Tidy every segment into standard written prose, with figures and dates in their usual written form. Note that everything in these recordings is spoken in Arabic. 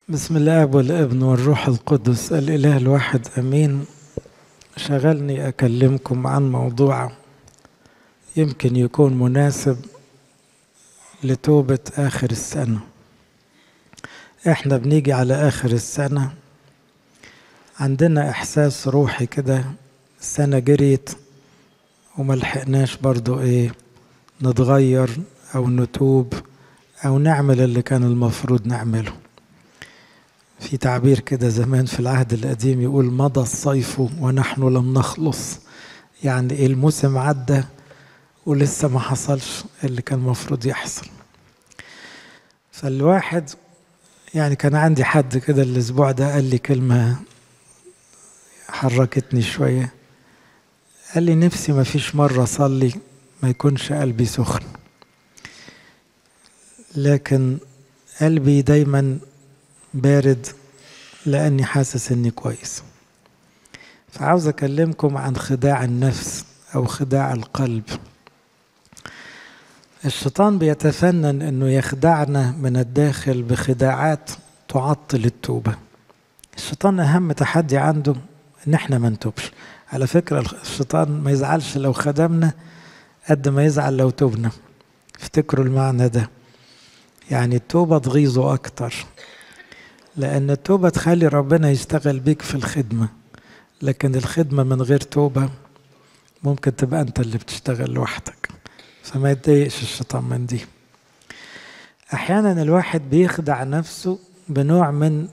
بسم الله والابن والروح القدس الإله الواحد أمين. شغلني أكلمكم عن موضوع يمكن يكون مناسب لتوبة آخر السنة. إحنا بنيجي على آخر السنة عندنا إحساس روحي كده، السنة جريت وملحقناش برضو نتغير أو نتوب أو نعمل اللي كان المفروض نعمله. في تعبير كده زمان في العهد القديم يقول مضى الصيف ونحن لم نخلص، يعني الموسم عدى ولسه ما حصلش اللي كان المفروض يحصل. فالواحد كان عندي حد كده الأسبوع ده قال لي كلمة حركتني شوية، قال لي نفسي ما فيش مرة أصلي ما يكونش قلبي سخن، لكن قلبي دايما بارد لأني حاسس أني كويس. فعاوز أكلمكم عن خداع النفس أو خداع القلب. الشيطان بيتفنن أنه يخدعنا من الداخل بخداعات تعطل التوبة. الشيطان أهم تحدي عنده أن احنا ما نتوبش. على فكرة الشيطان ما يزعلش لو خدمنا قد ما يزعل لو توبنا. افتكروا المعنى ده، يعني التوبة تغيظه أكتر، لأن التوبة تخلي ربنا يشتغل بيك في الخدمة، لكن الخدمة من غير توبة ممكن تبقى أنت اللي بتشتغل لوحدك، فما يتضايقش الشيطان من دي. أحيانا الواحد بيخدع نفسه بنوع من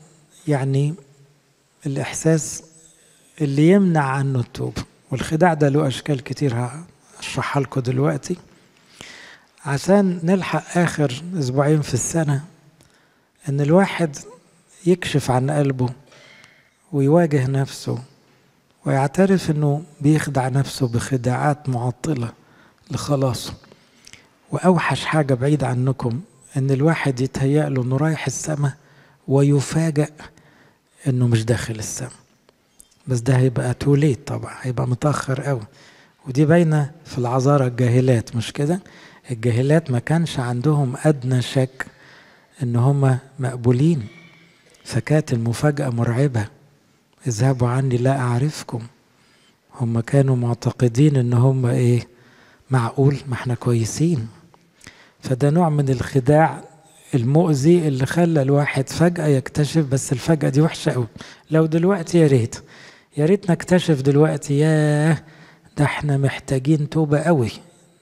الإحساس اللي يمنع عنه التوبة، والخداع ده له أشكال كتير هشرحها لكم دلوقتي عشان نلحق آخر أسبوعين في السنة إن الواحد يكشف عن قلبه ويواجه نفسه ويعترف إنه بيخدع نفسه بخداعات معطلة لخلاصه. وأوحش حاجة بعيد عنكم إن الواحد يتهيأ له إنه رايح السماء ويفاجأ إنه مش داخل السماء، بس ده هيبقى توليت، طبعا هيبقى متأخر قوي. ودي باينة في العذارى الجاهلات، مش كده؟ الجاهلات ما كانش عندهم أدنى شك إن هم مقبولين، فكانت المفاجأة مرعبة. اذهبوا عني لا أعرفكم. هم كانوا معتقدين إن هم معقول ما احنا كويسين. فده نوع من الخداع المؤذي اللي خلى الواحد فجأة يكتشف، بس الفجأة دي وحشة قوي. لو دلوقتي يا ريت نكتشف دلوقتي، ياه ده احنا محتاجين توبة قوي.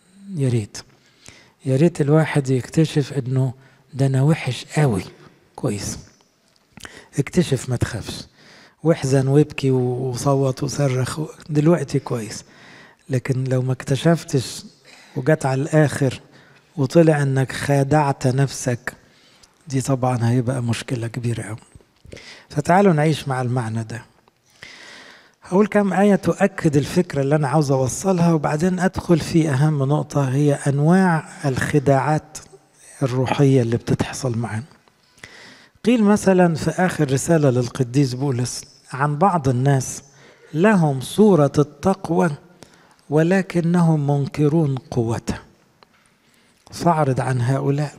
يا ريت الواحد يكتشف انه ده انا وحش قوي. كويس، اكتشف، ما تخافش، واحزن وابكي وصوت وصرخ دلوقتي كويس. لكن لو ما اكتشفتش وجت على الآخر وطلع انك خادعت نفسك، دي طبعا هيبقى مشكلة كبيرة قوي. فتعالوا نعيش مع المعنى ده. هقول كم آية تؤكد الفكرة اللي أنا عاوز أوصلها، وبعدين أدخل في أهم نقطة هي أنواع الخداعات الروحية اللي بتتحصل معنا. قيل مثلا في آخر رسالة للقديس بولس عن بعض الناس لهم صورة التقوى ولكنهم منكرون قوته، فاعرض عن هؤلاء.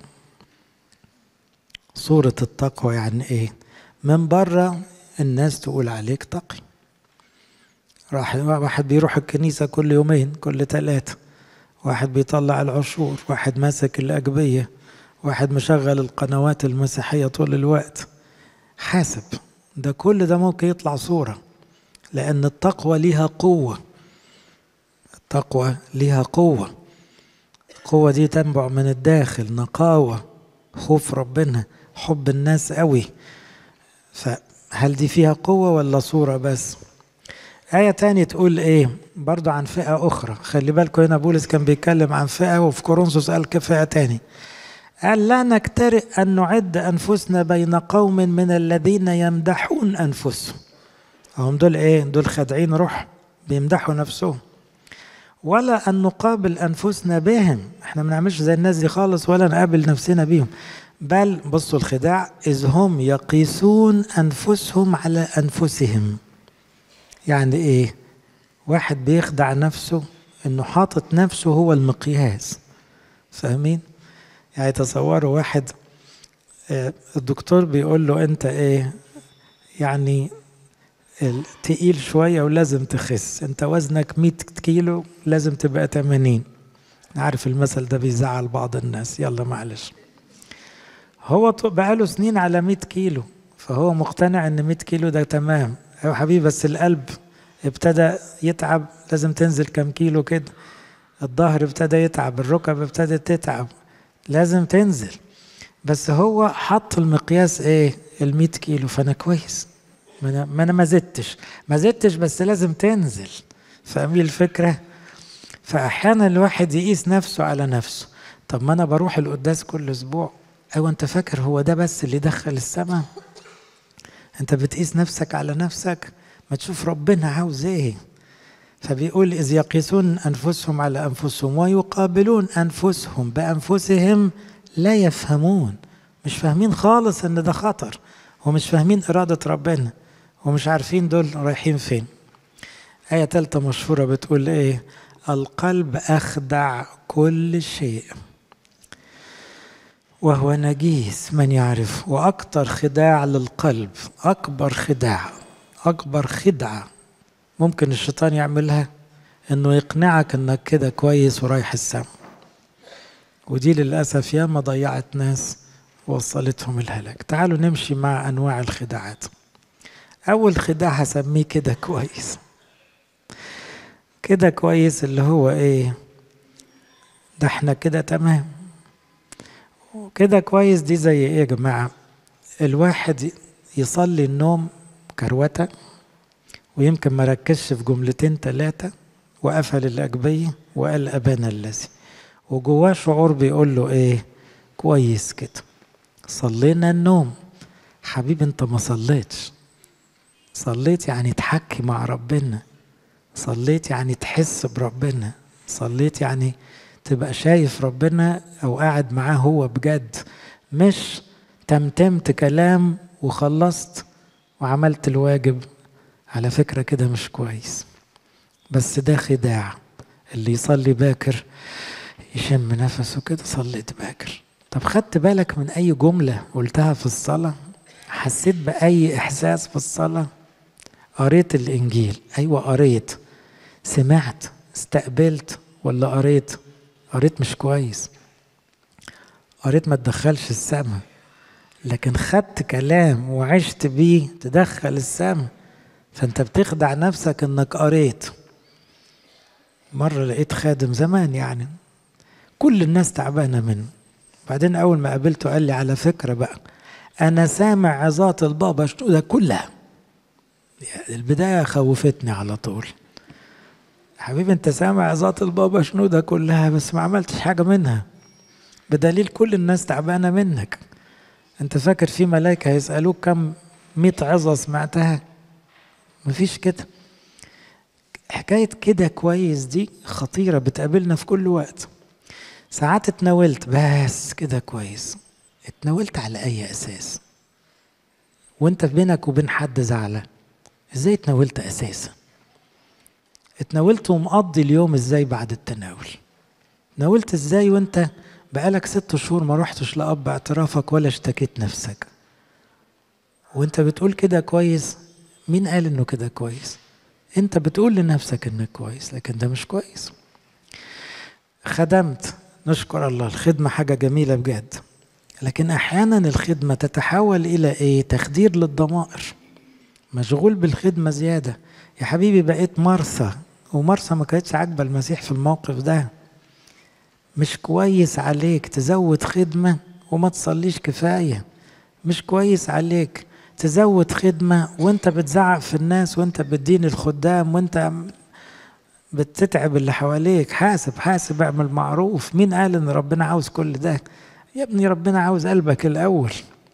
صورة التقوى يعني إيه؟ من بره الناس تقول عليك تقي، واحد بيروح الكنيسة كل يومين كل 3، واحد بيطلع العشور، واحد ماسك الأجبية، واحد مشغل القنوات المسيحية طول الوقت. حاسب، ده كل ده ممكن يطلع صورة، لأن التقوى ليها قوة. التقوى ليها قوة. القوة دي تنبع من الداخل، نقاوة، خوف ربنا، حب الناس قوي. فهل دي فيها قوة ولا صورة بس؟ آية تانية تقول برضو عن فئة أخرى. خلي بالكم هنا بولس كان بيتكلم عن فئة، وفي كورنثوس قال فئة تاني. قال لا نكترئ أن نعد أنفسنا بين قوم من الذين يمدحون أنفسهم. هم دول دول خادعين روح، بيمدحوا نفسهم. ولا أن نقابل أنفسنا بهم، احنا ما نعملش زي الناس دي خالص، ولا نقابل نفسنا بيهم. بل بصوا الخداع، إذ هم يقيسون أنفسهم على أنفسهم. يعني واحد بيخدع نفسه انه حاطط نفسه هو المقياس. فاهمين؟ يعني تصوروا واحد الدكتور بيقول له انت ايه يعني تقيل شوية ولازم تخس، انت وزنك 100 كيلو لازم تبقى 80. عارف المثل ده بيزعل بعض الناس، يلا معلش. هو بقاله سنين على 100 كيلو، فهو مقتنع ان 100 كيلو ده تمام. ايوه حبيبي، بس القلب ابتدى يتعب، لازم تنزل كام كيلو كده. الظهر ابتدى يتعب، الركب ابتدت تتعب، لازم تنزل. بس هو حط المقياس ايه؟ ال100 كيلو، فانا كويس، ما انا ما زدتش بس لازم تنزل. فاهمين الفكرة؟ فاحيانا الواحد يقيس نفسه على نفسه. طب ما انا بروح القداس كل اسبوع. ايوه، انت فاكر هو ده بس اللي دخل السماء؟ انت بتقيس نفسك على نفسك، ما تشوف ربنا عاوز ايه. فبيقول إذ يقيسون أنفسهم على أنفسهم ويقابلون أنفسهم بأنفسهم لا يفهمون. مش فاهمين خالص إن ده خطر، ومش فاهمين إرادة ربنا، ومش عارفين دول رايحين فين. آية تالتة مشهورة بتقول إيه؟ القلب أخدع كل شيء وهو نجيس من يعرف. وأكتر خداع للقلب، أكبر خدعة ممكن الشيطان يعملها، انه يقنعك انك كده كويس ورايح السما. ودي للأسف ياما ضيعت ناس ووصلتهم الهلاك. تعالوا نمشي مع انواع الخداعات. اول خداع هسميه كده كويس. كده كويس اللي هو ايه؟ ده احنا كده تمام. كده كويس دي زي ايه يا جماعة؟ الواحد يصلي النوم كروتة، ويمكن ما ركزش في جملتين 3، وقفل الأجبية وقال أبانا الذي، وجواه شعور بيقول له ايه؟ كويس كده، صلينا النوم. حبيبي انت ما صليتش. صليت يعني تحكي مع ربنا، صليت يعني تحس بربنا، صليت يعني تبقى شايف ربنا او قاعد معاه هو بجد، مش تمتمت كلام وخلصت وعملت الواجب. على فكرة كده مش كويس، بس ده خداع. اللي يصلي باكر يشم نفسه كده، صليت باكر. طب خدت بالك من أي جملة قلتها في الصلاة؟ حسيت بأي إحساس في الصلاة؟ قريت الإنجيل؟ أيوة قريت. سمعت؟ استقبلت؟ ولا قريت مش كويس. قريت ما تدخلش السما، لكن خدت كلام وعشت بيه تدخل السما. فأنت بتخدع نفسك إنك قريت. مرة لقيت خادم زمان يعني كل الناس تعبانة منه، بعدين أول ما قابلته قال لي على فكرة بقى أنا سامع عظات البابا شنودة كلها. البداية خوفتني على طول. حبيبي أنت سامع عظات البابا شنودة كلها بس ما عملتش حاجة منها، بدليل كل الناس تعبانة منك. أنت فاكر في ملايكة هيسألوك كم 100 عظة سمعتها؟ مفيش كده. حكاية كده كويس دي خطيرة، بتقابلنا في كل وقت. ساعات اتناولت بس كده كويس. اتناولت على أي أساس؟ وانت بينك وبين حد زعلة، ازاي اتناولت أساسا؟ اتناولت ومقضي اليوم ازاي بعد التناول؟ اتناولت ازاي وانت بقالك 6 شهور ما رحتش لأب اعترافك ولا اشتكيت نفسك؟ وانت بتقول كده كويس. مين قال انه كده كويس؟ انت بتقول لنفسك انك كويس، لكن ده مش كويس. خدمت، نشكر الله، الخدمة حاجة جميلة بجد، لكن احيانا الخدمة تتحول الى ايه؟ تخدير للضمائر. مشغول بالخدمة زيادة. يا حبيبي بقيت مرثا، ومرثا ما كانتش عاجبة المسيح في الموقف ده. مش كويس عليك تزود خدمة وما تصليش كفاية. مش كويس عليك تزود خدمة وانت بتزعق في الناس، وانت بتدين الخدام، وانت بتتعب اللي حواليك. حاسب اعمل معروف. مين قال ان ربنا عاوز كل ده؟ يا ابني ربنا عاوز قلبك الاول.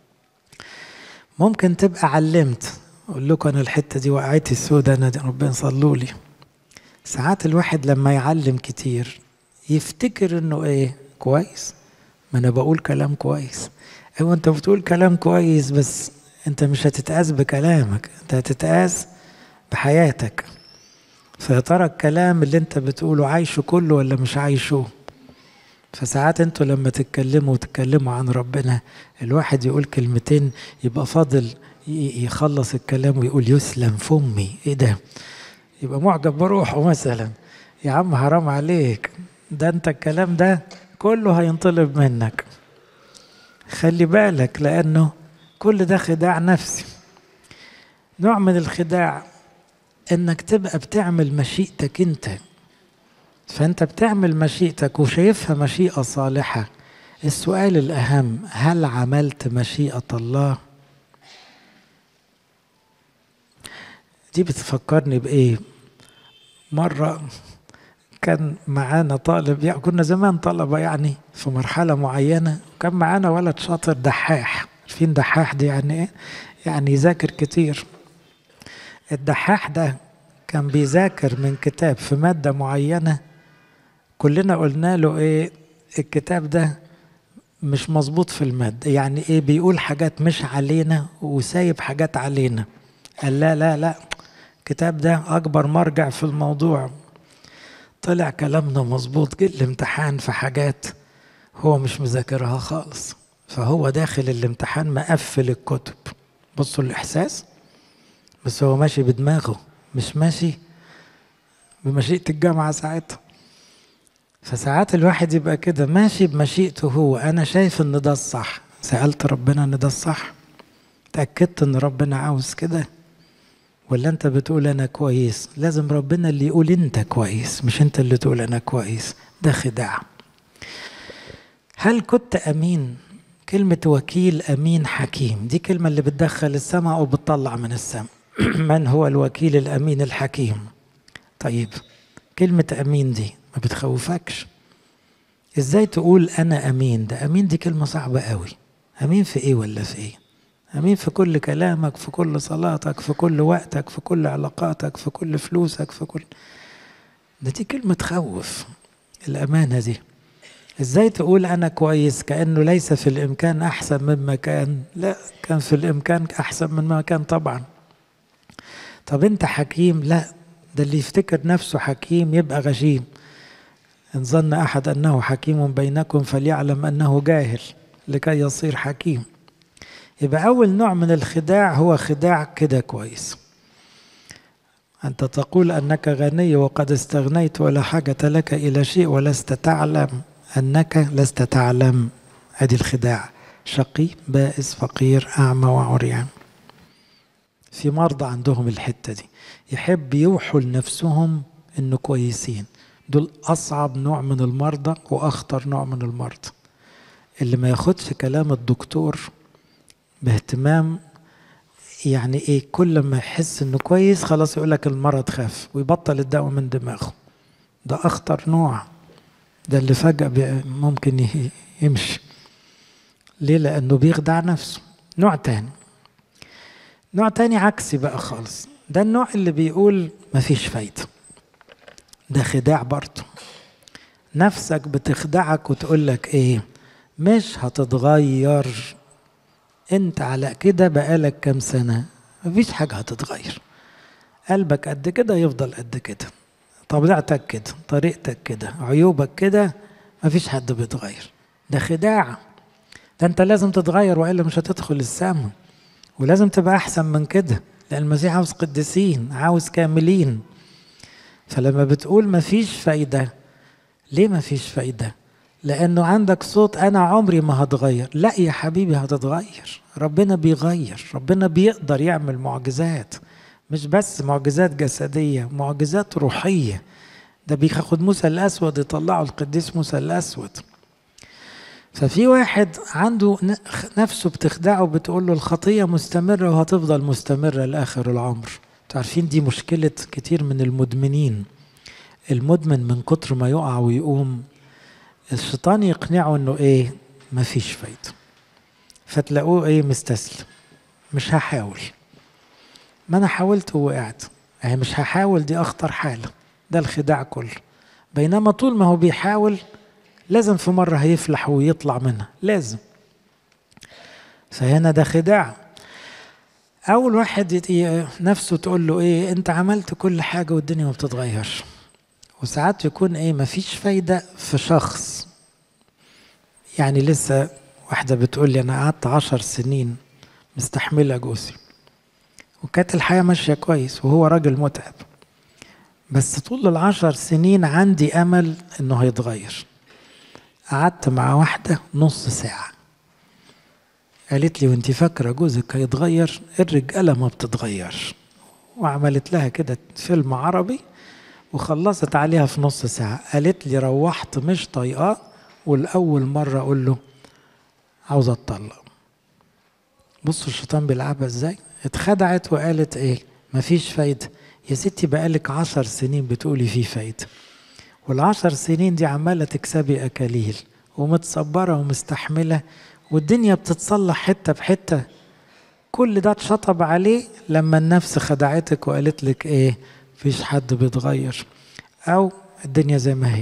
ممكن تبقى علمت. اقول لكم انا الحتة دي وقعتي السودة، انا دي ربنا صلوا لي. ساعات الواحد لما يعلم كتير يفتكر انه ايه؟ كويس. ما انا بقول كلام كويس. ايوه انت بتقول كلام كويس، بس انت مش هتتقاس بكلامك، انت هتتقاس بحياتك. فيا ترى الكلام اللي انت بتقوله عايشه كله ولا مش عايشه؟ فساعات انتوا لما تتكلموا عن ربنا، الواحد يقول كلمتين يبقى فاضل يخلص الكلام ويقول يسلم فمي، ايه ده؟ يبقى معجب بروحه مثلا. يا عم حرام عليك، ده انت الكلام ده كله هينطلب منك. خلي بالك، لانه كل ده خداع نفسي. نوع من الخداع انك تبقى بتعمل مشيئتك انت، فانت بتعمل مشيئتك وشايفها مشيئة صالحة. السؤال الأهم، هل عملت مشيئة الله؟ دي بتفكرني بإيه؟ مرة كان معانا طالب، يعني كنا زمان طلبة يعني في مرحلة معينة، وكان معانا ولد شاطر دحاح. عارفين دحاح دي يعني إيه؟ يعني يذاكر كتير. الدحاح ده كان بيذاكر من كتاب في مادة معينة، كلنا قلنا له إيه؟ الكتاب ده مش مظبوط في المادة، يعني ايه؟ بيقول حاجات مش علينا وسايب حاجات علينا. قال لا لا لا، الكتاب ده اكبر مرجع في الموضوع. طلع كلامنا مظبوط، جه الامتحان في حاجات هو مش مذاكرها خالص، فهو داخل الامتحان مقفل الكتب. بصوا الاحساس، بس هو ماشي بدماغه، مش ماشي بمشيئة الجامعة ساعتها. فساعات الواحد يبقى كده ماشي بمشيئته هو، انا شايف ان ده الصح. سألت ربنا ان ده الصح؟ تأكدت ان ربنا عاوز كده؟ ولا انت بتقول انا كويس؟ لازم ربنا اللي يقول انت كويس، مش انت اللي تقول انا كويس. ده خداع. هل كنت امين؟ كلمة وكيل امين حكيم دي كلمة اللي بتدخل السماء او بتطلع من السماء. من هو الوكيل الامين الحكيم؟ طيب كلمة امين دي ما بتخوفكش؟ ازاي تقول انا امين؟ ده امين دي كلمة صعبة قوي. امين في ايه ولا في ايه؟ امين في كل كلامك، في كل صلاتك، في كل وقتك، في كل علاقاتك، في كل فلوسك، في كل دي كلمة تخوف. الامانة دي ازاي تقول انا كويس؟ كأنه ليس في الامكان احسن مما كان. لا، كان في الامكان احسن مما كان طبعا. طب انت حكيم؟ لا، ده اللي يفتكر نفسه حكيم يبقى غشيم. إن ظن أحد أنه حكيم بينكم فليعلم أنه جاهل لكي يصير حكيم. يبقى أول نوع من الخداع هو خداع كده كويس. أنت تقول أنك غني وقد استغنيت ولا حاجة لك إلى شيء ولست تعلم أنك لست تعلم. هذه الخداع. شقي بائس فقير أعمى وعريان. في مرضى عندهم الحتة دي، يحب يوحوا لنفسهم إنه كويسين. دول أصعب نوع من المرضى وأخطر نوع من المرضى، اللي ما ياخدش كلام الدكتور باهتمام. يعني إيه؟ كل ما يحس إنه كويس خلاص يقولك المرض خف ويبطل الدواء من دماغه. ده أخطر نوع، ده اللي فجأة ممكن يمشي. ليه؟ لأنه بيخدع نفسه. نوع تاني عكسي بقى خالص، ده النوع اللي بيقول مفيش فايدة. ده خداع برضه. نفسك بتخدعك وتقولك ايه؟ مش هتتغير، انت على كده بقالك كام سنة، مفيش حاجة هتتغير. قلبك قد كده يفضل قد كده، طبيعتك كده، طريقتك كده، عيوبك كده، مفيش حد بيتغير. ده خداع. ده انت لازم تتغير وإلا مش هتدخل السماء، ولازم تبقى أحسن من كده، لأن المسيح عاوز قديسين، عاوز كاملين. فلما بتقول مفيش فايدة، ليه مفيش فايدة؟ لأنه عندك صوت أنا عمري ما هتغير. لا يا حبيبي، هتتغير. ربنا بيغير، ربنا بيقدر يعمل معجزات، مش بس معجزات جسدية، معجزات روحية. ده بياخد موسى الأسود يطلعه القديس موسى الأسود. ففي واحد عنده نفسه بتخدعه، بتقول له الخطية مستمرة وهتفضل مستمرة لآخر العمر. تعرفين دي مشكلة كتير من المدمنين. المدمن من كتر ما يقع ويقوم، الشيطان يقنعه انه ايه؟ مفيش فايدة. فتلاقوه ايه؟ مستسلم، مش هحاول. ما انا حاولت ووقعت، يعني مش هحاول، دي اخطر حالة. ده الخداع كله. بينما طول ما هو بيحاول لازم في مرة هيفلح ويطلع منها، لازم. فهنا ده خداع. اول واحد نفسه تقول له ايه؟ انت عملت كل حاجة والدنيا ما بتتغيرش. وساعات يكون ايه؟ مفيش فايدة في شخص، يعني لسه واحدة بتقول لي أنا قعدت 10 سنين مستحملة جوزي، وكانت الحياة ماشية كويس وهو راجل متعب، بس طول ال10 سنين عندي أمل إنه هيتغير. قعدت مع واحدة نص ساعة قالت لي وانت فاكرة جوزك هيتغير؟ الرجالة ما بتتغيرش. وعملت لها كده فيلم عربي وخلصت عليها في نص ساعة. قالت لي روحت مش طايقاه، والأول مرة أقول له عاوز أتطلق. بصوا الشيطان بيلعبها ازاي. اتخدعت وقالت ايه؟ مفيش فايدة. يا ستي بقالك 10 سنين بتقولي فيه فايدة، وال10 سنين دي عمالة تكسبي أكاليل ومتصبرة ومستحملة، والدنيا بتتصلح حتة بحتة. كل ده اتشطب عليه لما النفس خدعتك وقالت لك ايه؟ مفيش حد بيتغير، او الدنيا زي ما هي.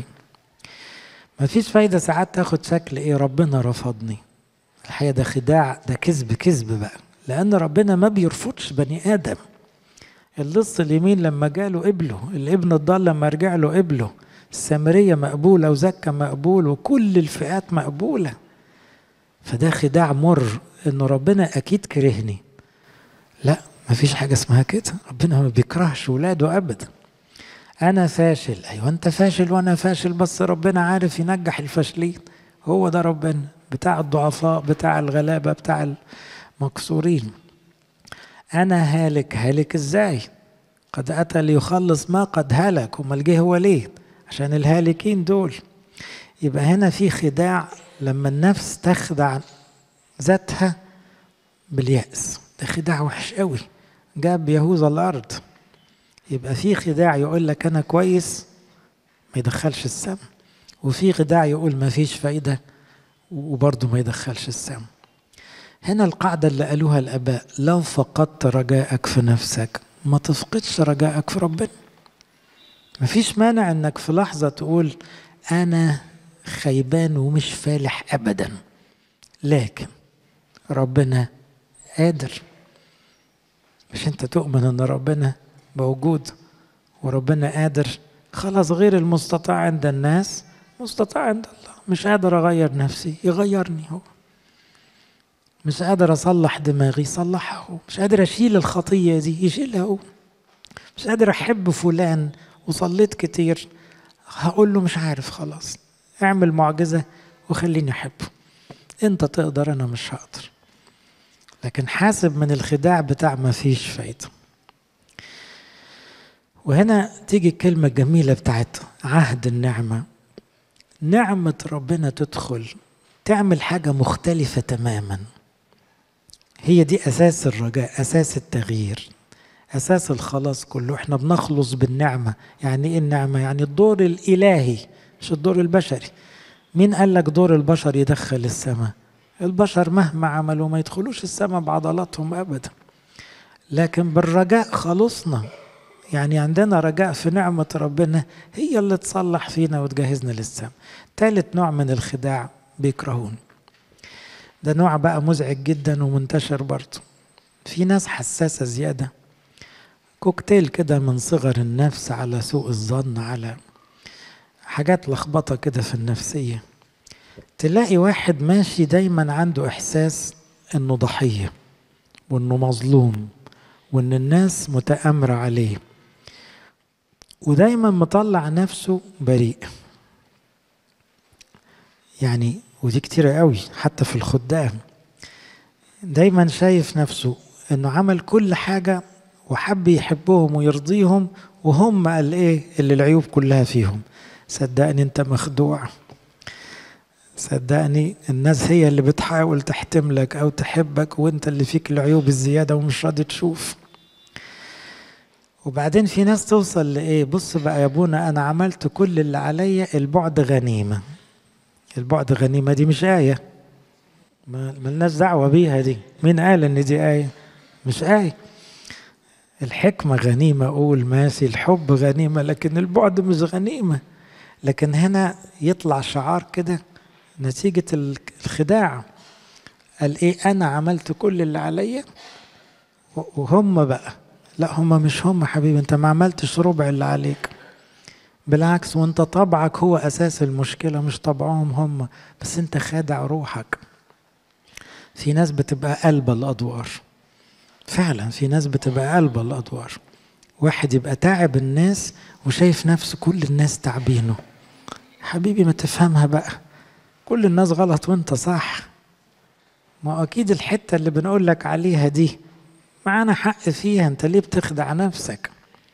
مفيش فايدة ساعات تاخد شكل ايه؟ ربنا رفضني. الحقيقة ده خداع، ده كذب بقى، لأن ربنا ما بيرفضش بني آدم. اللص اليمين لما جاله قبله، الابن الضال لما رجع له قبله، السامرية مقبولة وزكا مقبول وكل الفئات مقبولة. فده خداع مر، إنه ربنا أكيد كرهني. لا، مفيش حاجة اسمها كده. ربنا ما بيكرهش ولاده أبدا. أنا فاشل، أيوة أنت فاشل وأنا فاشل، بس ربنا عارف ينجح الفاشلين. هو ده ربنا، بتاع الضعفاء، بتاع الغلابة، بتاع المكسورين. أنا هالك. هالك إزاي؟ قد أتى ليخلص ما قد هلك. وما جه هو ليه؟ عشان الهالكين دول. يبقى هنا في خداع لما النفس تخدع ذاتها باليأس. ده خداع وحش قوي، جاب يهوذا الأرض. يبقى في خداع يقول لك أنا كويس ما يدخلش السم، وفي خداع يقول ما فيش فايدة وبرضه ما يدخلش السم. هنا القاعدة اللي قالوها الآباء: لو فقدت رجائك في نفسك ما تفقدش رجائك في ربنا. مفيش مانع انك في لحظة تقول انا خيبان ومش فالح ابدا، لكن ربنا قادر. مش انت تؤمن ان ربنا موجود وربنا قادر؟ خلاص، غير المستطاع عند الناس مستطاع عند الله. مش قادر اغير نفسي، يغيرني هو. مش قادر اصلح دماغي، يصلحها هو. مش قادر اشيل الخطية دي، يشيلها هو. مش قادر احب فلان وصليت كتير، هقول له مش عارف، خلاص اعمل معجزة وخليني احبه. انت تقدر، انا مش هقدر. لكن حاسب من الخداع بتاع ما فيش فايدة. وهنا تيجي الكلمة الجميلة بتاعت عهد النعمة. نعمة ربنا تدخل تعمل حاجة مختلفة تماما. هي دي أساس الرجاء، أساس التغيير، أساس الخلاص كله. احنا بنخلص بالنعمة. يعني إيه النعمة؟ يعني الدور الإلهي مش الدور البشري. مين قال لك دور البشر يدخل السماء؟ البشر مهما عملوا ما يدخلوش السماء بعضلاتهم أبدا. لكن بالرجاء خلصنا. يعني عندنا رجاء في نعمة ربنا، هي اللي تصلح فينا وتجهزنا للسماء. ثالث نوع من الخداع بيكرهون. ده نوع بقى مزعج جدا ومنتشر برضه. في ناس حساسة زيادة، كوكتيل كده من صغر النفس على سوء الظن على حاجات لخبطة كده في النفسية. تلاقي واحد ماشي دايما عنده إحساس إنه ضحية وإنه مظلوم وإن الناس متآمرة عليه، ودايما مطلع نفسه بريء. يعني ودي كتيرة قوي حتى في الخدام. دايما شايف نفسه إنه عمل كل حاجة وحب يحبهم ويرضيهم، وهم قال ايه اللي العيوب كلها فيهم. صدقني انت مخدوع، صدقني الناس هي اللي بتحاول تحتملك او تحبك، وانت اللي فيك العيوب الزيادة ومش راضي تشوف. وبعدين في ناس توصل لايه؟ بص بقى يا ابونا، انا عملت كل اللي عليا، البعد غنيمة. البعد غنيمة دي مش آية، ملناش دعوة بيها دي. مين قال ان دي آية؟ مش آية. الحكمة غنيمة، أقول ماشي، الحب غنيمة، لكن البعد مش غنيمة. لكن هنا يطلع شعار كده نتيجة الخداع. قال إيه؟ أنا عملت كل اللي عليا وهم بقى. لا، هم مش هم حبيبي، أنت ما عملتش ربع اللي عليك. بالعكس، وانت طبعك هو اساس المشكلة مش طبعهم هم، بس انت خادع روحك. في ناس بتبقى قلب الادوار، فعلا في ناس بتبقى قلب الادوار. واحد يبقى تعب الناس وشايف نفسه كل الناس تعبينه. حبيبي ما تفهمها بقى، كل الناس غلط وانت صح. ما اكيد الحتة اللي بنقول لك عليها دي معانا حق فيها، انت ليه بتخدع نفسك؟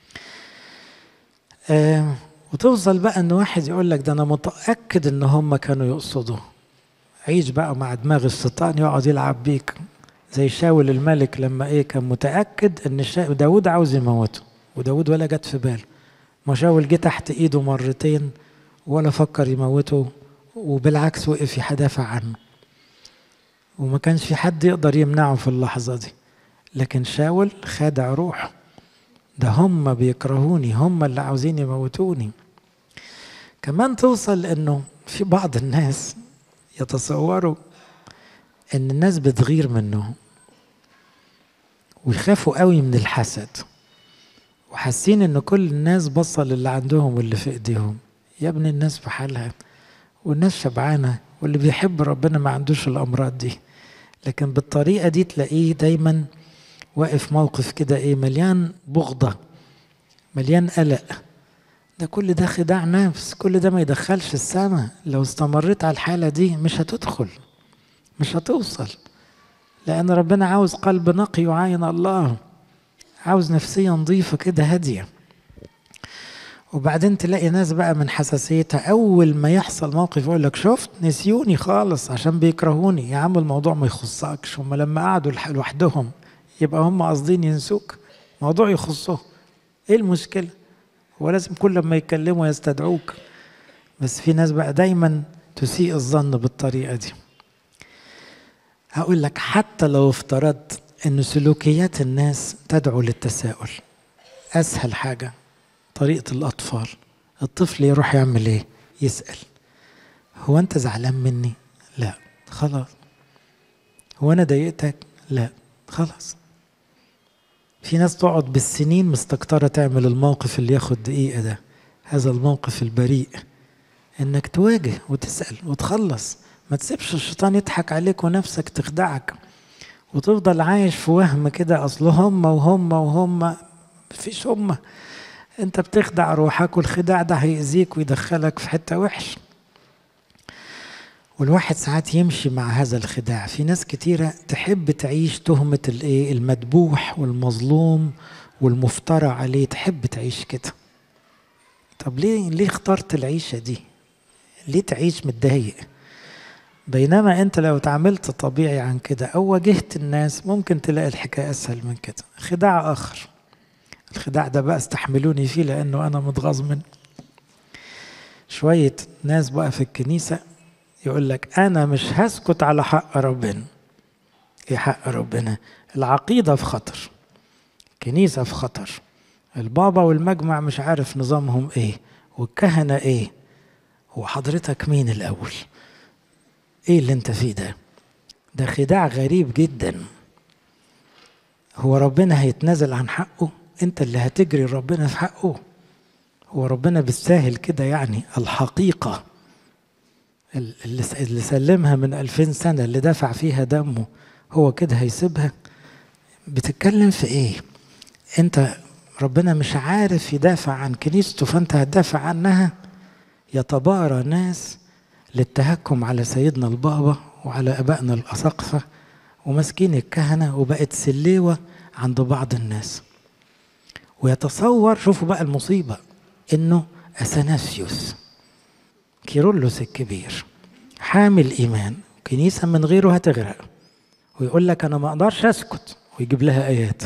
وتوصل بقى ان واحد يقول لك ده انا متأكد ان هم كانوا يقصدوا. عيش بقى مع دماغ الشيطان يقعد يلعب بيك، زي شاول الملك لما كان متأكد ان داود عاوز يموته، وداود ولا جت في باله. ما شاول جه تحت ايده مرتين ولا فكر يموته، وبالعكس وقف يدافع عنه، وما كانش في حد يقدر يمنعه في اللحظة دي. لكن شاول خادع روحه، ده هم بيكرهوني، هم اللي عاوزين يموتوني. كمان توصل انه في بعض الناس يتصوروا ان الناس بتغير منهم ويخافوا قوي من الحسد، وحاسين ان كل الناس بصل للي عندهم واللي في ايديهم. يا ابني الناس في حالها والناس شبعانة، واللي بيحب ربنا ما عندوش الامراض دي. لكن بالطريقة دي تلاقيه دايما واقف موقف كده مليان بغضة، مليان قلق. ده كل ده خداع نفس، كل ده ما يدخلش السماء. لو استمريت على الحالة دي مش هتدخل، مش هتوصل، لأن ربنا عاوز قلب نقي يعاين الله، عاوز نفسية نظيفة كده هادية. وبعدين تلاقي ناس بقى من حساسيتها أول ما يحصل موقف يقول لك شفت نسيوني خالص عشان بيكرهوني. يا عم الموضوع ما يخصكش، هم لما قعدوا لوحدهم يبقى هم قاصدين ينسوك؟ موضوع يخصهم، ايه المشكلة؟ هو لازم كل ما يتكلموا يستدعوك؟ بس في ناس بقى دايما تسيء الظن بالطريقة دي. هقول لك حتى لو افترضت ان سلوكيات الناس تدعو للتساؤل، اسهل حاجة طريقة الاطفال. الطفل يروح يعمل ايه؟ يسأل هو انت زعلان مني؟ لا، خلاص. هو انا ضايقتك؟ لا، خلاص. في ناس تقعد بالسنين مستكترة تعمل الموقف اللي ياخد دقيقة ده، هذا الموقف البريء، انك تواجه وتسأل وتخلص. ما تسيبش الشيطان يضحك عليك ونفسك تخدعك وتفضل عايش في وهم كده اصل هم وهم وهم. مفيش هم، انت بتخدع روحك، والخداع ده هيأذيك ويدخلك في حتة وحش. والواحد ساعات يمشي مع هذا الخداع. في ناس كتيرة تحب تعيش تهمة المذبوح والمظلوم والمفترى عليه، تحب تعيش كده. طب ليه اخترت العيشة دي؟ ليه تعيش متضايق؟ بينما انت لو اتعاملت طبيعي عن كده او واجهت الناس ممكن تلاقي الحكاية اسهل من كده. خداع اخر، الخداع ده بقى استحملوني فيه لانه انا متغاظ منه. شوية ناس بقى في الكنيسة يقول لك انا مش هسكت على حق ربنا. ايه حق ربنا؟ العقيدة في خطر، الكنيسة في خطر، البابا والمجمع مش عارف نظامهم ايه، والكهنة ايه. هو حضرتك مين الاول؟ ايه اللي انت فيه ده؟ ده خداع غريب جدا. هو ربنا هيتنازل عن حقه؟ انت اللي هتجري ربنا في حقه؟ هو ربنا بالساهل كده يعني؟ الحقيقة اللي سلمها من 2000 سنة، اللي دفع فيها دمه، هو كده هيسيبها؟ بتتكلم في ايه انت؟ ربنا مش عارف يدافع عن كنيسته فانت هتدافع عنها؟ يتبارى ناس للتهكم على سيدنا البابا وعلى ابائنا الاساقفه ومسكين الكهنه، وبقت سليوه عند بعض الناس. ويتصور، شوفوا بقى المصيبه، انه اثناسيوس كيرلس الكبير حامل ايمان، كنيسه من غيره هتغرق، ويقول لك انا ما اقدرش اسكت، ويجيب لها ايات.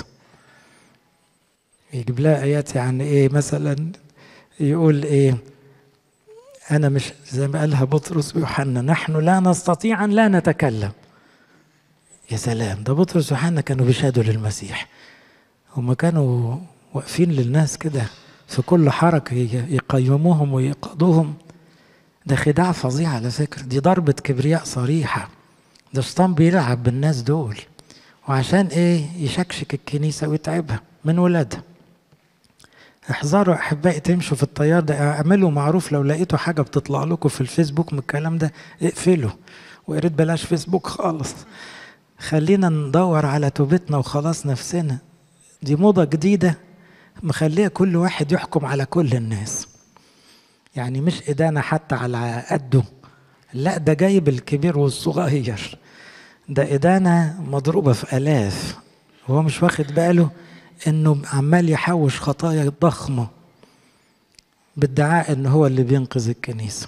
يجيب لها ايات يعني ايه؟ مثلا يقول ايه؟ انا مش زي ما قالها بطرس ويوحنا نحن لا نستطيع ان لا نتكلم. يا سلام، ده بطرس ويوحنا كانوا بيشهدوا للمسيح، هم كانوا واقفين للناس كده في كل حركة يقيموهم ويقضوهم. ده خداع فظيع على فكرة، دي ضربة كبرياء صريحة. ده الشيطان بيلعب بالناس دول، وعشان ايه؟ يشكشك الكنيسة ويتعبها من ولادها. احذروا احبائي تمشوا في التيار ده. اعملوا معروف، لو لقيتوا حاجة بتطلع لكم في الفيسبوك من الكلام ده اقفلوا، ويا ريت بلاش فيسبوك خالص. خلينا ندور على توبتنا وخلاص نفسنا. دي موضة جديدة مخليها كل واحد يحكم على كل الناس، يعني مش إدانة حتى على قده، لا ده جايب الكبير والصغير، ده إدانة مضروبة في آلاف. هو مش واخد باله إنه عمال يحوش خطايا ضخمة بادعاء إنه هو اللي بينقذ الكنيسة.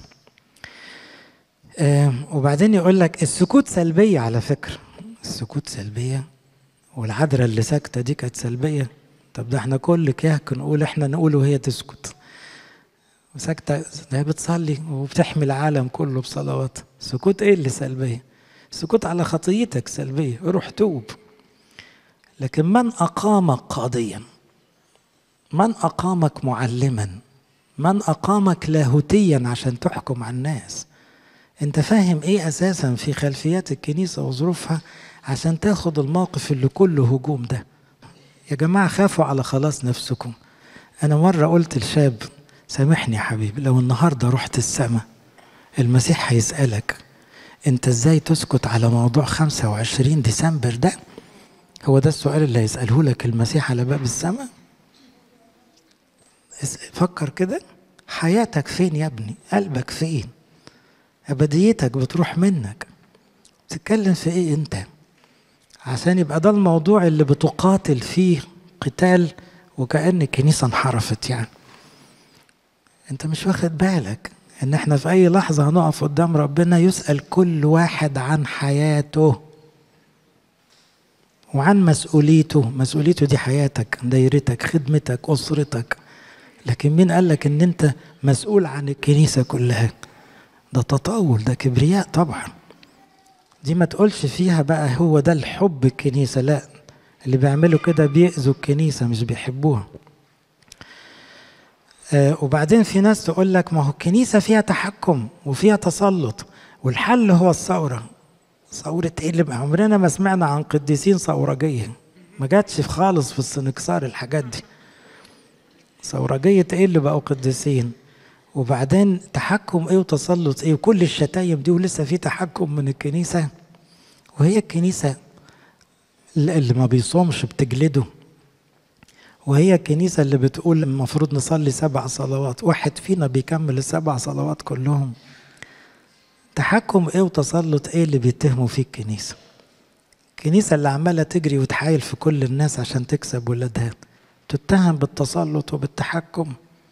وبعدين يقول لك السكوت سلبية، على فكرة السكوت سلبية، والعذراء اللي ساكتة دي كانت سلبية. طب ده احنا كل كهك نقول، احنا نقول وهي تسكت وساكتة، هي بتصلي وبتحمي العالم كله بصلوات. سكوت ايه اللي سلبية؟ سكوت على خطيتك سلبية، روح توب. لكن من أقامك قاضيا، من أقامك معلما، من أقامك لاهوتيا عشان تحكم على الناس؟ انت فاهم ايه اساسا في خلفيات الكنيسة وظروفها عشان تاخد الموقف اللي كله هجوم ده؟ يا جماعة خافوا على خلاص نفسكم. انا مرة قلت لشاب سامحني يا حبيبي، لو النهاردة رحت السماء المسيح هيسألك انت ازاي تسكت على موضوع 25 ديسمبر ده؟ هو ده السؤال اللي هيسأله لك المسيح على باب السماء؟ فكر كده، حياتك فين يا ابني؟ قلبك فين؟ أبديتك بتروح منك، تتكلم في ايه انت؟ عشان يبقى ده الموضوع اللي بتقاتل فيه قتال وكأن الكنيسة انحرفت. يعني انت مش واخد بالك ان احنا في اي لحظة هنقف قدام ربنا يسأل كل واحد عن حياته وعن مسؤوليته. مسؤوليته دي حياتك، دايرتك، خدمتك، أسرتك. لكن مين قالك ان انت مسؤول عن الكنيسة كلها؟ ده تطاول، ده كبرياء طبعا. دي ما تقولش فيها بقى هو ده الحب الكنيسة، لا، اللي بيعملوا كده بيأذوا الكنيسة مش بيحبوها. وبعدين في ناس تقول لك ما هو الكنيسة فيها تحكم وفيها تسلط والحل هو الثورة. ثورة ايه؟ اللي عمرنا ما سمعنا عن قديسين ثورجية، ما جاتش خالص في السنكسار الحاجات دي. ثورجية ايه اللي بقوا قديسين؟ وبعدين تحكم ايه وتسلط ايه وكل الشتايم دي، ولسه في تحكم من الكنيسة؟ وهي الكنيسة اللي ما بيصومش بتجلده، وهي الكنيسة اللي بتقول المفروض نصلي 7 صلوات، واحد فينا بيكمل ال7 صلوات كلهم؟ تحكم ايه وتسلط ايه اللي بيتهموا فيه الكنيسة؟ الكنيسة اللي عمالة تجري وتحايل في كل الناس عشان تكسب ولادها تتهم بالتسلط وبالتحكم.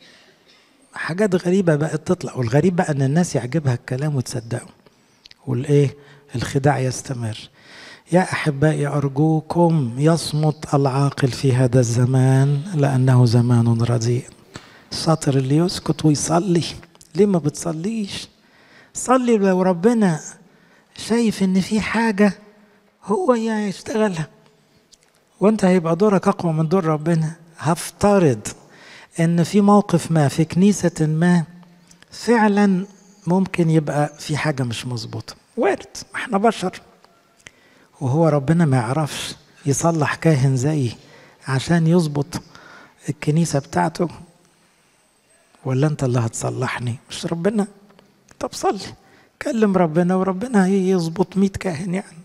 حاجات غريبة بقت تطلع، والغريب بقى ان الناس يعجبها الكلام وتصدقه، والايه الخداع يستمر. يا أحبائي أرجوكم يصمت العاقل في هذا الزمان لأنه زمان رديء. الشاطر اللي يسكت ويصلي. ليه ما بتصليش؟ صلي لو ربنا شايف ان في حاجة هو يشتغلها، وانت هيبقى دورك أقوى من دور ربنا. هفترض ان في موقف ما في كنيسة ما فعلا ممكن يبقى في حاجة مش مظبوطة، وارد، ما احنا بشر، وهو ربنا ما يعرفش يصلح كاهن زيي عشان يظبط الكنيسة بتاعته؟ ولا انت اللي هتصلحني مش ربنا؟ طب صلي، كلم ربنا وربنا يظبط 100 كاهن. يعني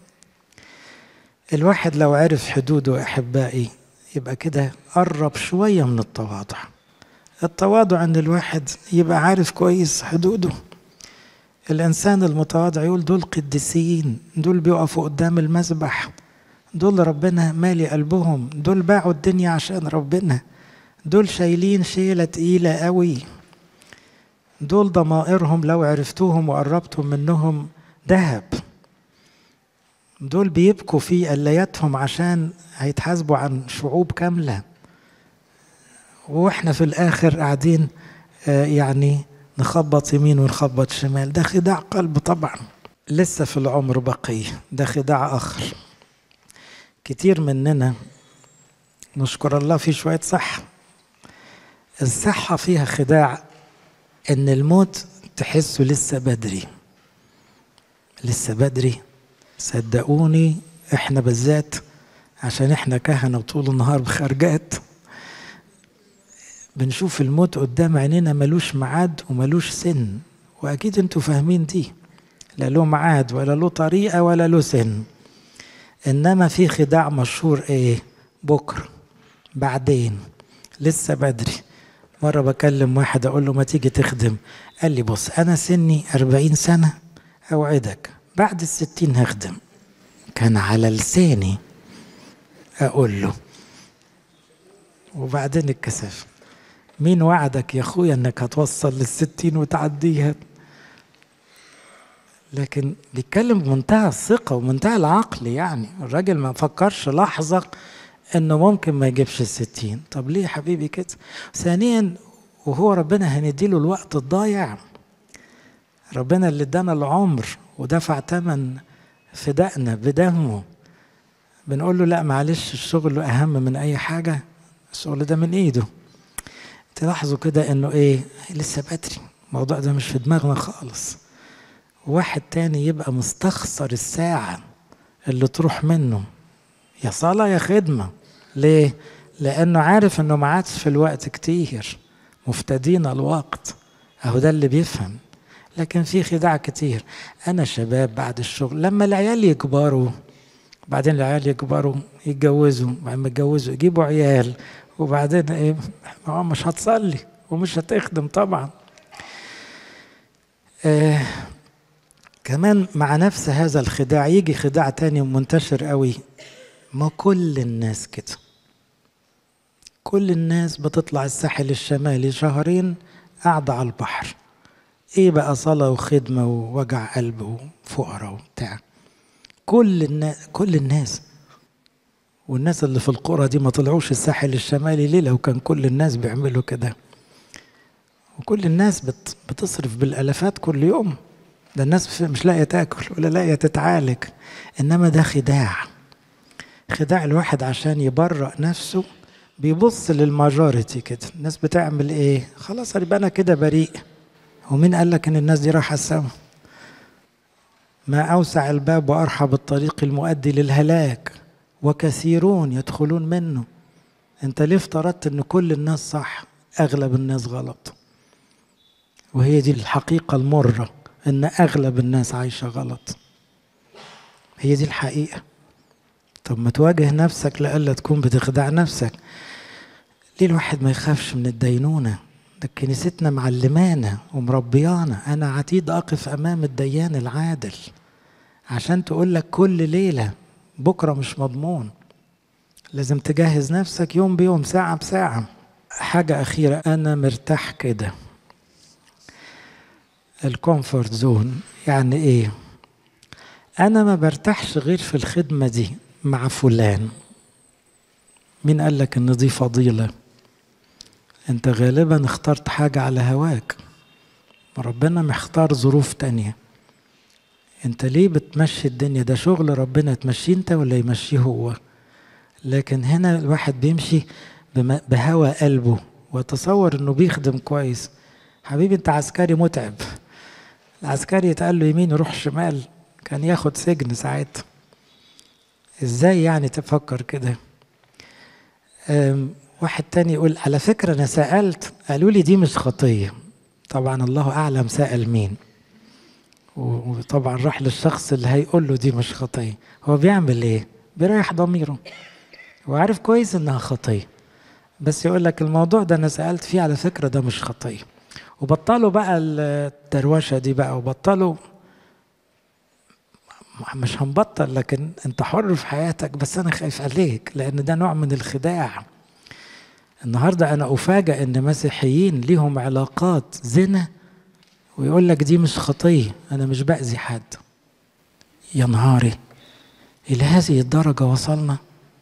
الواحد لو عرف حدوده أحبائي يبقى كده قرب شوية من التواضع. التواضع ان الواحد يبقى عارف كويس حدوده. الإنسان المتواضع يقول دول قديسين، دول بيقفوا قدام المذبح، دول ربنا مالي قلبهم، دول باعوا الدنيا عشان ربنا، دول شايلين شيلة تقيلة قوي، دول ضمائرهم لو عرفتوهم وقربتم منهم ذهب، دول بيبكوا في قلاياتهم عشان هيتحاسبوا عن شعوب كاملة، واحنا في الآخر قاعدين يعني نخبط يمين ونخبط شمال. ده خداع قلب طبعا. لسه في العمر بقية، ده خداع آخر. كتير مننا نشكر الله في شوية صحة، الصحة فيها خداع، ان الموت تحسه لسه بدري، لسه بدري. صدقوني احنا بالذات عشان احنا كهنة وطول النهار بخرجات بنشوف الموت قدام عينينا ملوش ميعاد وملوش سن، وأكيد انتوا فاهمين دي، لا له ميعاد ولا له طريقة ولا له سن. إنما في خداع مشهور إيه؟ بكرة، بعدين، لسه بدري. مرة بكلم واحد أقول له ما تيجي تخدم، قال لي بص أنا سني 40 سنة، أوعدك بعد 60 هخدم. كان على لساني أقول له، وبعدين اتكسف. مين وعدك يا أخويا أنك هتوصل لل60 وتعديها؟ لكن بيتكلم بمنتهى الثقة ومنتهى العقل، يعني الراجل ما فكرش لحظة انه ممكن ما يجيبش 60. طب ليه يا حبيبي كده؟ ثانيا، وهو ربنا هنديله الوقت الضايع؟ ربنا اللي ادانا العمر ودفع ثمن فدائنا بدمه، بنقول له لا معلش الشغل اهم من اي حاجة؟ الشغل ده من ايده. تلاحظوا كده انه ايه؟ لسه بدري، الموضوع ده مش في دماغنا خالص. واحد تاني يبقى مستخسر الساعة اللي تروح منه، يا صلاة يا خدمة. ليه؟ لأنه عارف أنه ما عادش في الوقت كتير، مفتدين الوقت. أهو ده اللي بيفهم. لكن في خداع كتير. أنا شباب بعد الشغل، لما العيال يكبروا، بعدين العيال يكبروا يتجوزوا، بعدين يتجوزوا يجيبوا عيال، وبعدين إيه؟ مش هتصلي ومش هتخدم طبعا. كمان مع نفس هذا الخداع يجي خداع تاني منتشر قوي. ما كل الناس كده، كل الناس بتطلع الساحل الشمالي شهرين قاعدة على البحر، ايه بقى صلاة وخدمة ووجع قلب وفقراء وبتاع. كل الناس. والناس اللي في القرى دي ما طلعوش الساحل الشمالي ليه لو كان كل الناس بيعملوا كده؟ وكل الناس بتصرف بالالافات كل يوم. ده الناس مش لاقية تاكل ولا لاقية تتعالج. انما ده خداع. خداع الواحد عشان يبرأ نفسه بيبص للماجوريتي كده. الناس بتعمل ايه؟ خلاص يبقى انا كده بريء. ومين قال لك ان الناس دي رايحه السما؟ ما اوسع الباب وارحب الطريق المؤدي للهلاك وكثيرون يدخلون منه. انت ليه افترضت ان كل الناس صح؟ اغلب الناس غلط. وهي دي الحقيقه المره، ان اغلب الناس عايشه غلط. هي دي الحقيقه. طب ما تواجه نفسك لألا تكون بتخدع نفسك. ليه الواحد ما يخافش من الدينونة؟ ده كنيستنا معلمانا ومربيانا. أنا عتيد أقف أمام الديان العادل، عشان تقول لك كل ليلة بكرة مش مضمون. لازم تجهز نفسك يوم بيوم، ساعة بساعة. حاجة أخيرة، أنا مرتاح كده. الكومفورت زون يعني إيه؟ أنا ما برتاحش غير في الخدمة دي مع فلان. مين قال لك إن دي فضيلة؟ أنت غالبا اخترت حاجة على هواك، ربنا مختار ظروف تانية. أنت ليه بتمشي الدنيا؟ ده شغل ربنا، تمشيه أنت ولا يمشيه هو؟ لكن هنا الواحد بيمشي بهوى قلبه وتصور إنه بيخدم كويس. حبيبي أنت عسكري متعب. العسكري يتقال له يمين يروح شمال، كان ياخد سجن ساعتها. إزاي يعني تفكر كده؟ واحد تاني يقول على فكرة أنا سألت قالوا لي دي مش خطية. طبعا الله أعلم سأل مين، وطبعا راح للشخص اللي هيقول له دي مش خطية. هو بيعمل إيه؟ بيريح ضميره، وعارف كويس إنها خطية، بس يقول لك الموضوع ده أنا سألت فيه على فكرة ده مش خطية. وبطلوا بقى التروشة دي بقى، وبطلوا. مش هنبطل، لكن أنت حر في حياتك، بس أنا خايف عليك لأن ده نوع من الخداع. النهاردة أنا أفاجأ إن مسيحيين ليهم علاقات زنا ويقول لك دي مش خطية، أنا مش بأذي حد. يا نهاري، إلى هذه الدرجة وصلنا.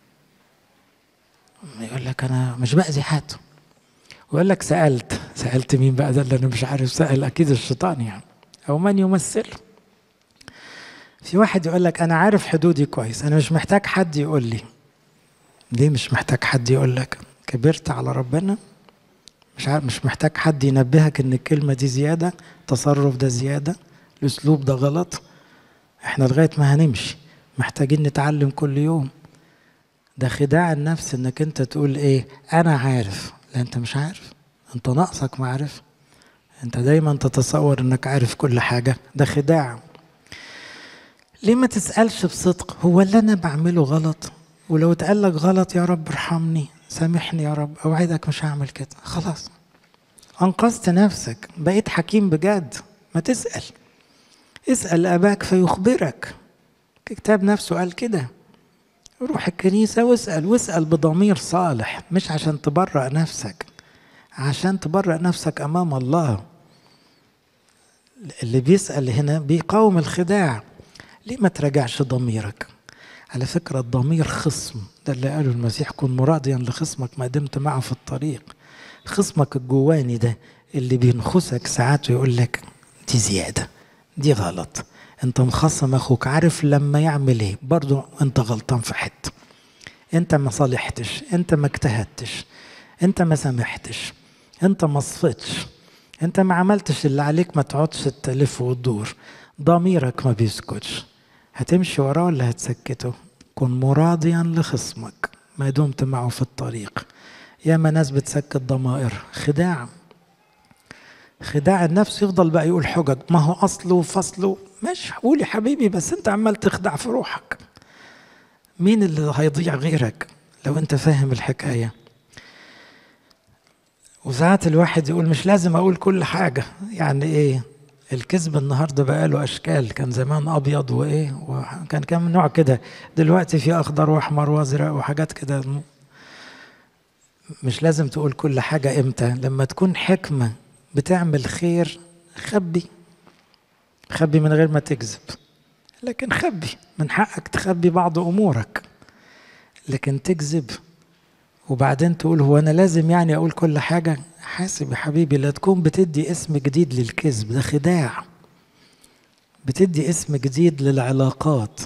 يقول لك أنا مش بأذي حد، ويقول لك سألت مين بقى؟ ده اللي أنا مش عارف. سأل أكيد الشيطان يعني، أو من يمثله. في واحد يقول لك أنا عارف حدودي كويس، أنا مش محتاج حد يقول لي. ليه مش محتاج حد يقول لك؟ كبرت على ربنا؟ مش عارف، مش محتاج حد ينبهك ان الكلمة دي زيادة، التصرف ده زيادة، الاسلوب ده غلط. احنا لغاية ما هنمشي محتاجين نتعلم كل يوم. ده خداع النفس انك انت تقول ايه انا عارف. لا انت مش عارف، انت ناقصك معرفة، انت دايما تتصور انك عارف كل حاجة، ده خداع. ليه ما تسألش بصدق هو اللي انا بعمله غلط؟ ولو اتقال لك غلط يا رب ارحمني سامحني يا رب اوعدك مش هعمل كده، خلاص انقذت نفسك، بقيت حكيم بجد. ما تسأل، اسأل اباك فيخبرك، الكتاب نفسه قال كده. روح الكنيسة واسأل، واسأل بضمير صالح، مش عشان تبرأ نفسك، عشان تبرأ نفسك أمام الله. اللي بيسأل هنا بيقاوم الخداع. ليه ما تراجعش ضميرك؟ على فكرة الضمير خصم، ده اللي قاله المسيح، كن مراضيا لخصمك ما دمت معه في الطريق. خصمك الجواني ده اللي بينخسك ساعات ويقول لك دي زيادة، دي غلط، انت مخصم اخوك، عارف لما يعمل ايه برضو انت غلطان في حته، انت ما صالحتش، انت ما اجتهدتش، انت ما سامحتش، انت ما صفتش، انت ما عملتش اللي عليك، ما تقعدش تلف وتدور. ضميرك ما بيسكتش، هتمشي وراه ولا هتسكته؟ كن مراضيا لخصمك ما دمت معه في الطريق. ياما ناس بتسكت ضمائر، خداع، خداع النفس. يفضل بقى يقول حجج، ما هو اصله وفصله، ماشي قول يا حبيبي، بس انت عمال تخدع في روحك. مين اللي هيضيع غيرك لو انت فاهم الحكاية؟ وساعات الواحد يقول مش لازم اقول كل حاجة. يعني ايه الكذب النهاردة بقى له اشكال، كان زمان ابيض وايه وكان كام نوع كده، دلوقتي في اخضر واحمر وازرق وحاجات كده. مش لازم تقول كل حاجة. امتى؟ لما تكون حكمة بتعمل خير، خبي، خبي من غير ما تكذب، لكن خبي، من حقك تخبي بعض امورك. لكن تكذب وبعدين تقول هو انا لازم يعني اقول كل حاجة؟ حاسب يا حبيبي، لا تكون بتدي اسم جديد للكذب، ده خداع. بتدي اسم جديد للعلاقات.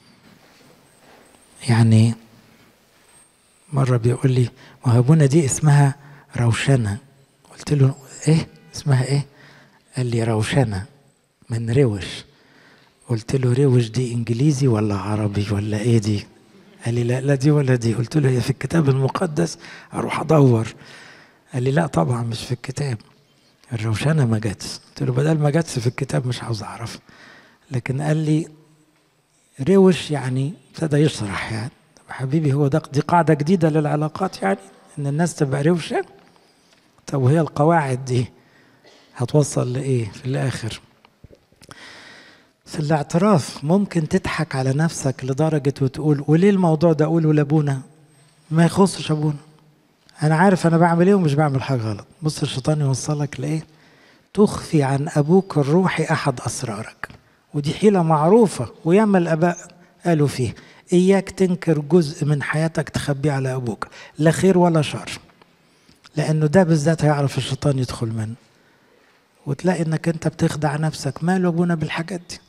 يعني مرة بيقول لي وهبونا دي اسمها روشنة. قلت له ايه اسمها ايه؟ قال لي روشنة من روش. قلت له روش دي انجليزي ولا عربي ولا ايه دي؟ قال لي لا دي ولا دي. قلت له هي في الكتاب المقدس؟ اروح ادور. قال لي لا طبعا مش في الكتاب، الروشنة ما جاتش. قلت له بدل ما جاتش في الكتاب مش عاوز اعرف. لكن قال لي روش، يعني ابتدى يشرح. يعني حبيبي هو ده، دي قاعدة جديدة للعلاقات يعني ان الناس تبقى روشة؟ طب وهي القواعد دي هتوصل لإيه في الآخر؟ في الاعتراف ممكن تضحك على نفسك لدرجة وتقول وليه الموضوع ده أقوله لأبونا؟ ما يخصش أبونا، أنا عارف أنا بعمل إيه ومش بعمل حاجة غلط. بص الشيطان يوصلك لإيه؟ تخفي عن أبوك الروحي أحد أسرارك. ودي حيلة معروفة وياما الآباء قالوا فيه، إياك تنكر جزء من حياتك تخبيه على أبوك، لا خير ولا شر، لأنه ده بالذات هيعرف الشيطان يدخل منه، وتلاقي انك انت بتخدع نفسك. ماله ابونا بالحاجات دي؟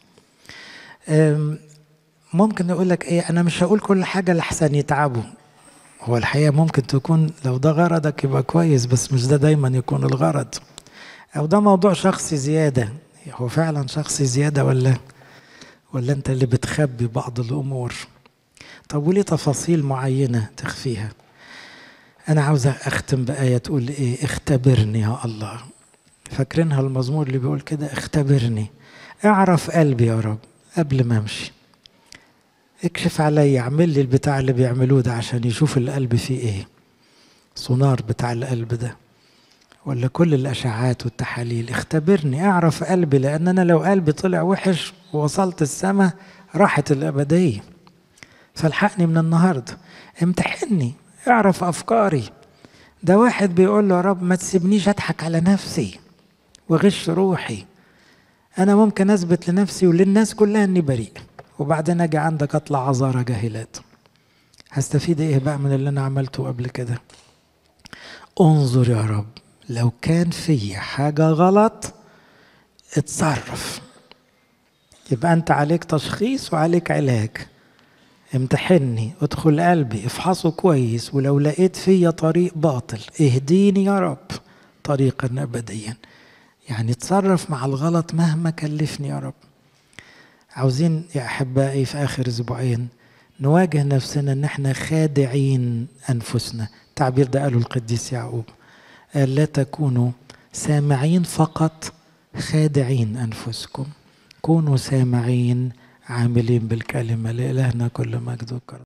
ممكن يقول لك ايه، انا مش هقول كل حاجه لحسن يتعبوا. هو الحقيقه ممكن تكون لو ده غرضك يبقى كويس، بس مش ده دايما يكون الغرض. او ده موضوع شخصي زياده. هو فعلا شخصي زياده ولا انت اللي بتخبي بعض الامور؟ طب وليه تفاصيل معينه تخفيها؟ انا عاوز اختم بايه تقول ايه، اختبرني يا الله. فاكرينها المزمور اللي بيقول كده، اختبرني، اعرف قلبي يا رب قبل ما امشي، اكشف علي، اعمل لي البتاع اللي بيعملوه ده عشان يشوف القلب فيه ايه، سونار بتاع القلب ده، ولا كل الاشعاعات والتحاليل. اختبرني اعرف قلبي، لان انا لو قلبي طلع وحش ووصلت السماء راحت الابديه. فالحقني من النهارده، امتحني، اعرف افكاري. ده واحد بيقول له يا رب ما تسيبنيش اضحك على نفسي وغش روحي. أنا ممكن أثبت لنفسي وللناس كلها إني بريء، وبعدين أجي عندك أطلع عذارى جاهلات. هستفيد إيه بقى من اللي أنا عملته قبل كده؟ انظر يا رب، لو كان في حاجة غلط اتصرف. يبقى أنت عليك تشخيص وعليك علاج. امتحني، ادخل قلبي، افحصه كويس، ولو لقيت فيا طريق باطل اهديني يا رب طريقا أبديا. يعني تصرف مع الغلط مهما كلفني يا رب. عاوزين يا أحبائي في آخر أسبوعين نواجه نفسنا إن احنا خادعين أنفسنا. التعبير ده قاله القديس يعقوب، لا تكونوا سامعين فقط خادعين أنفسكم، كونوا سامعين عاملين بالكلمة. لإلهنا كل مجد وكرم.